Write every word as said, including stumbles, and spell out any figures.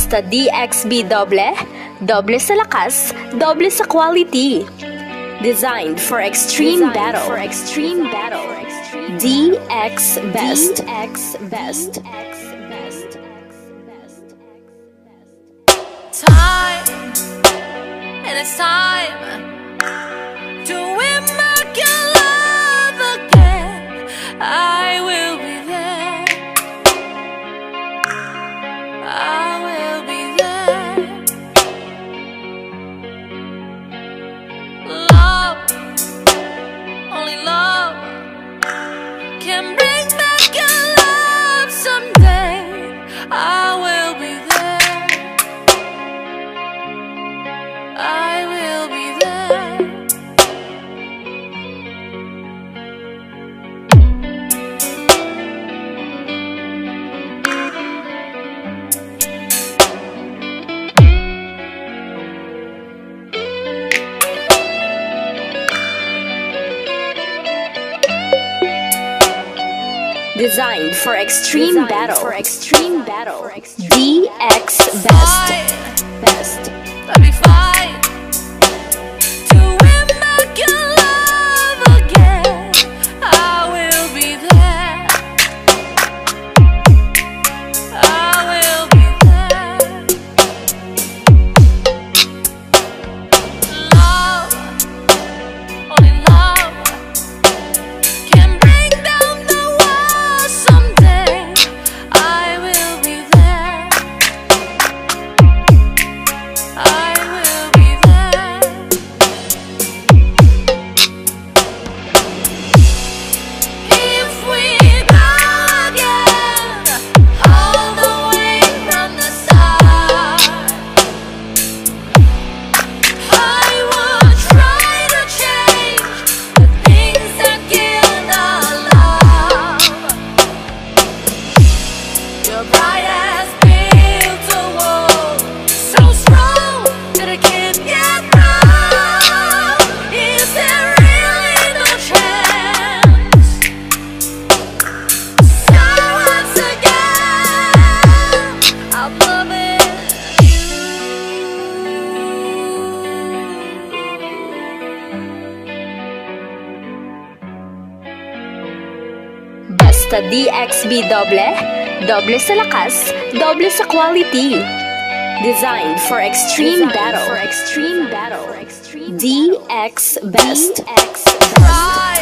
Basta D X B doble, doble sa lakas, doble sa quality. Designed for extreme Designed battle. for extreme battle. D X Best. D X Best. Time, and it's time to win back your love again. I will be there. I will be there. Love, only love can bring back your love someday. I will be there. I will be there. Designed for extreme Designed battle. for extreme battle. D X Best. Best. Let me fight to win back your love again. I will be there. I will be there. Love, only love can bring down the walls someday. I will be there. I will be there. If we go again, all the way from the start, I would try to change the things that killed our love. Your pride has built a wall so strong that it can't get through. Is there really no chance? So once again, I'm loving Basta D X B doble, doble sa lakas, doble sa quality. Designed for extreme Designed battle. for extreme battle. D X Best. D X Best. right.